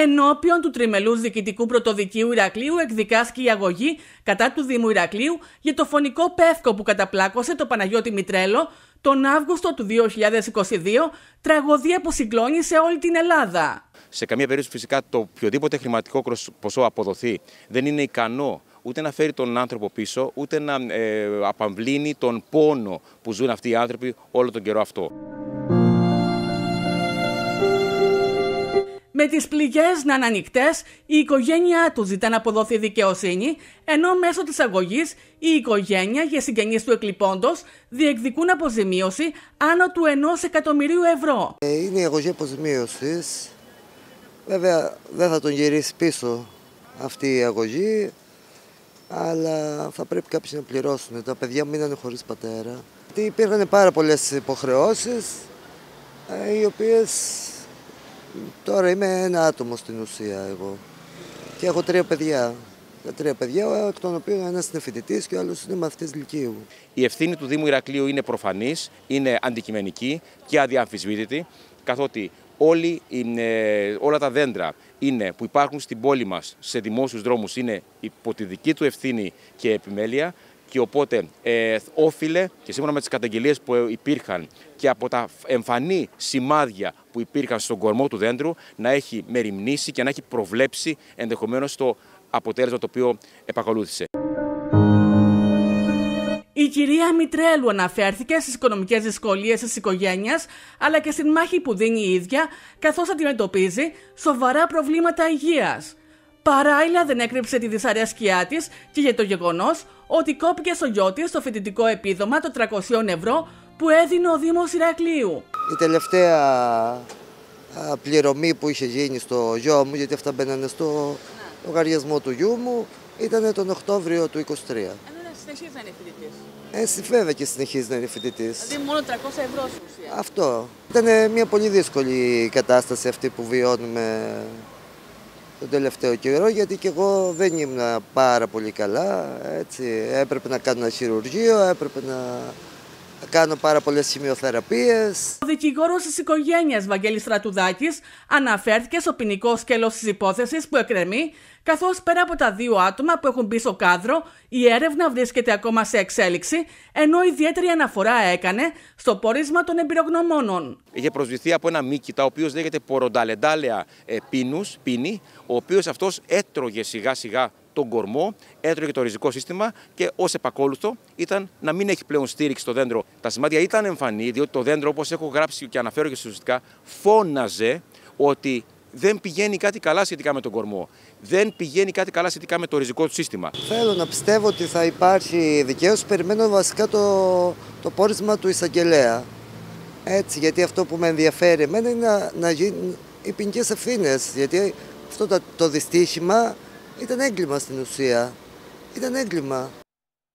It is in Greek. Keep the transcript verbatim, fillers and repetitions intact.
Ενώπιον του τριμελούς διοικητικού πρωτοδικείου Ηρακλείου εκδικάστηκε η αγωγή κατά του Δήμου Ηρακλείου για το φωνικό πεύκο που καταπλάκωσε το Παναγιώτη Μητρέλο τον Αύγουστο του δύο χιλιάδες είκοσι δύο, τραγωδία που συγκλώνησε όλη την Ελλάδα. Σε καμία περίπτωση φυσικά το οποιοδήποτε χρηματικό ποσό αποδοθεί δεν είναι ικανό ούτε να φέρει τον άνθρωπο πίσω, ούτε να ε, απαμβλύνει τον πόνο που ζουν αυτοί οι άνθρωποι όλο τον καιρό αυτό. Με τις πληγές να είναι ανοιχτές, η οικογένειά του ζητά να αποδοθεί δικαιοσύνη, ενώ μέσω της αγωγής η οικογένεια και συγγενείς του εκλειπώντος διεκδικούν αποζημίωση άνω του ενός εκατομμυρίου ευρώ. Είναι η αγωγή αποζημίωσης. Βέβαια δεν θα τον γυρίσει πίσω αυτή η αγωγή, αλλά θα πρέπει κάποιοι να πληρώσουν. Τα παιδιά μείνανε χωρίς πατέρα. Υπήρχαν πάρα πολλές υποχρεώσεις, οι οποίες τώρα είμαι ένα άτομο στην ουσία εγώ. Και έχω τρία παιδιά. Τα τρία παιδιά, εκ των οποίων ένας είναι φοιτητής και ο άλλος είναι μαθητής λυκείου. Η ευθύνη του Δήμου Ηρακλείου είναι προφανής, είναι αντικειμενική και αδιαμφισβήτητη, καθότι όλοι, είναι, όλα τα δέντρα είναι, που υπάρχουν στην πόλη μας σε δημόσιους δρόμους είναι υπό τη δική του ευθύνη και επιμέλεια, και οπότε ε, όφιλε και σύμφωνα με τις καταγγελίες που υπήρχαν και από τα εμφανή σημάδια που υπήρχαν στον κορμό του δέντρου να έχει μεριμνήσει και να έχει προβλέψει ενδεχομένως το αποτέλεσμα το οποίο επακολούθησε. Η κυρία Μητρέλου αναφέρθηκε στις οικονομικές δυσκολίες της οικογένειας, αλλά και στην μάχη που δίνει η ίδια, καθώς αντιμετωπίζει σοβαρά προβλήματα υγείας. Παράλληλα δεν έκρυψε τη δυσαρέσκειά της και για το γεγονός ότι κόπηκε στο γιο της το φοιτητικό επίδομα των τριακόσια ευρώ που έδινε ο Δήμος Ηρακλείου. Η τελευταία πληρωμή που είχε γίνει στο γιο μου, γιατί αυτά μπαίνανε στο λογαριασμό του γιού μου, ήταν τον Οκτώβριο του είκοσι τρία. Ενώ συνεχίζει να είναι φοιτητής. Έτσι βέβαια και συνεχίζει να είναι φοιτητής. Δηλαδή μόνο τριακόσια ευρώ στην ουσία. Αυτό. Ήταν μια πολύ δύσκολη κατάσταση αυτή που βιώνουμε τον τελευταίο καιρό, γιατί και εγώ δεν ήμουν πάρα πολύ καλά, έτσι. Έπρεπε να κάνω ένα χειρουργείο, έπρεπε να κάνω πάρα πολλές χημειοθεραπείες. Ο δικηγόρος της οικογένειας Βαγγέλης Στρατουδάκης αναφέρθηκε στο ποινικό σκέλος της υπόθεσης που εκκρεμεί, καθώς πέρα από τα δύο άτομα που έχουν μπει στο κάδρο, η έρευνα βρίσκεται ακόμα σε εξέλιξη, ενώ ιδιαίτερη αναφορά έκανε στο πόρισμα των εμπειρογνωμόνων. Είχε προσβληθεί από ένα μύκητα, ο οποίος λέγεται Πορονταλεντάλεα πίνους, πίνη, ο οποίος αυτός έτρωγε σιγά σιγά τον κορμό, έτρωγε το ριζικό σύστημα και ως επακόλουθο ήταν να μην έχει πλέον στήριξη στο δέντρο. Τα σημάδια ήταν εμφανή, διότι το δέντρο, όπως έχω γράψει και αναφέρω και στατιστικά, φώναζε ότι δεν πηγαίνει κάτι καλά σχετικά με τον κορμό. Δεν πηγαίνει κάτι καλά σχετικά με το ριζικό του σύστημα. Θέλω να πιστεύω ότι θα υπάρχει δικαίωση. Περιμένω βασικά το, το πόρισμα του εισαγγελέα. Έτσι, γιατί αυτό που με ενδιαφέρει εμένα είναι να, να γίνουν οι ποινικές ευθύνες. Γιατί αυτό το, το δυστύχημα ήταν έγκλημα στην ουσία. Ήταν έγκλημα.